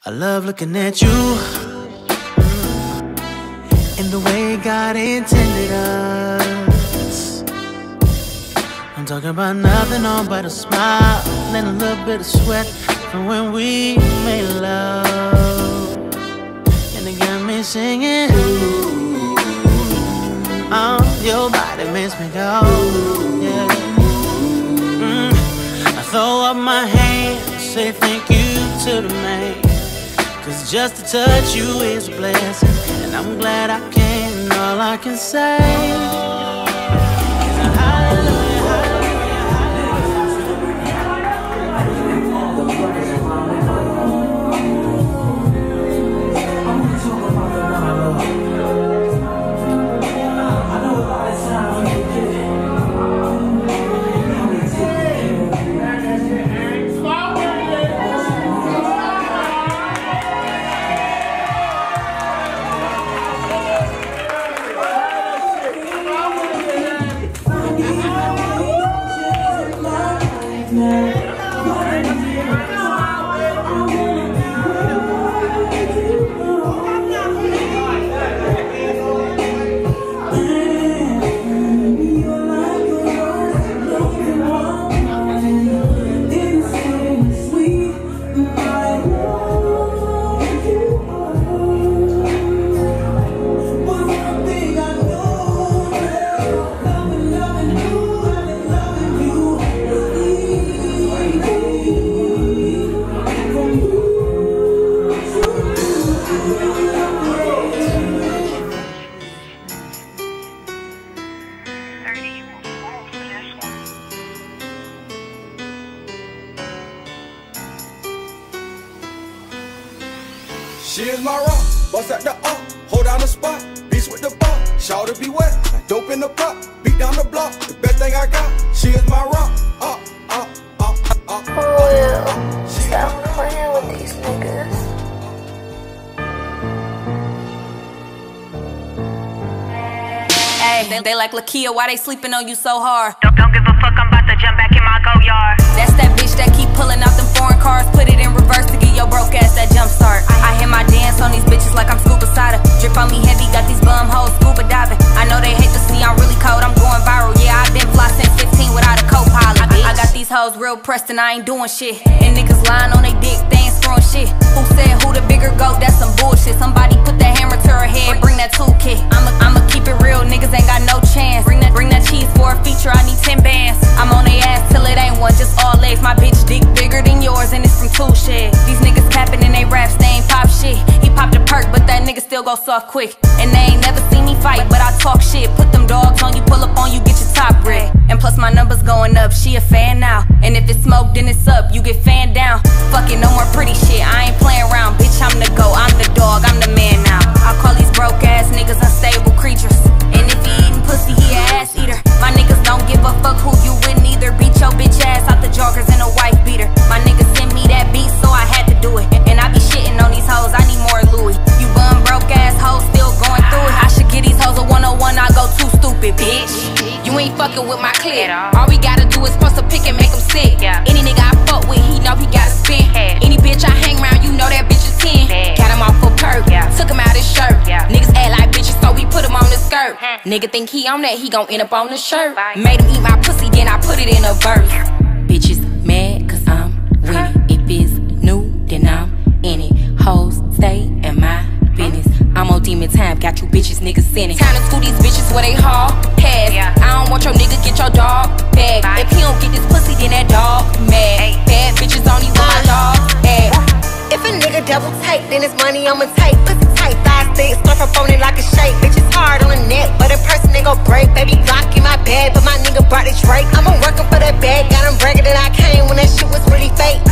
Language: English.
I love looking at you in the way God intended us. I'm talking about nothing on but a smile and a little bit of sweat from when we made love. And it got me singing, oh, your body makes me go, yeah. I throw up my hands, say thank you to the man, 'cause just to touch you is a blessing, and I'm glad I can. All I can say is hallelujah. She is my rock, bust at the up, hold down the spot, beast with the bop, shout to be wet, dope in the pot, beat down the block, the best thing I got. She is my rock, Will, stop playing with these niggas. Hey, they like Lakia, why they sleeping on you so hard? Don't give a fuck, I'm about to jump back in my go yard. That's that bitch that keep pulling out them foreign cars, put it in reverse to get your broke ass that jump start. I hear my dance on these bitches like I'm scuba cider. Drip on me heavy, got these bum hoes scuba diving. I know they hate to see I'm really cold, I'm going viral. Yeah, I've been fly since 15 without a co-pilot. I got these hoes real pressed and I ain't doing shit. And niggas lying on they dick, they ain't screwing shit. Who said who the bigger goat? That's some bullshit. Somebody put that hammer to her head, bring that toolkit. I'ma keep it real, niggas ain't got no chance. Bring that cheese for a feature, I need 10 bands. I'm on they ass till it ain't one, just all legs. My bitch dick bigger than yours and it's from Tool Shed. These niggas capping in they raps, they ain't pop shit. He popped a perk, but that nigga still go soft quick. And they ain't never seen me fight, but I talk shit. Put them dogs on you, pull up on you, get your top ripped. And plus my numbers going up, she a fan now. And if it's smoke, then it's up, you get fanned down. Fuck it, no more pretty shit, I ain't playing around. Bitch, I'm the GOAT, I'm the dog, I'm the man now. I call these broke ass niggas unstable creatures. And if he eating pussy, he a ass eater. My niggas don't give a fuck who you with neither. Beat your bitch ass out the joggers and a wife beater. My niggas sent me that beat, so I had to do it. And I be shitting on these hoes, I need more Louis. You bum broke ass hoes still going through it. I should give these hoes a 101, I go too stupid, bitch. You ain't fucking with my clique. All we gotta do is post a pic and make them sick. Any nigga I fuck with, he know he gotta spin. Any bitch I hang around, you know that bitch is 10. Got him off for perk, took him out his shirt. Niggas act like bitches, so we put him on the skirt. Nigga think he on that, he gon' end up on the shirt. Made him eat my pussy, then I put it in a verse. Bitches mad cause I'm winning. If it's new, then I'm in it. Hoes stay in my business. I'm on demon time, got you bitches niggas sinning. Time to school these bitches where they haul pass. I don't want your nigga get your dog back. If he don't get this pussy, then that dog mad. Bad bitches only want my dog at. If a nigga double tight, then it's money I'ma take. Pussy tight, 5 sticks, stuff up on it like a shake. Bitches hard on the neck, but in person they gon' break. Baby Glock in my bag, but my nigga brought the Drake. I'm working for that bag, got him bragging that I came when that shit was really fake.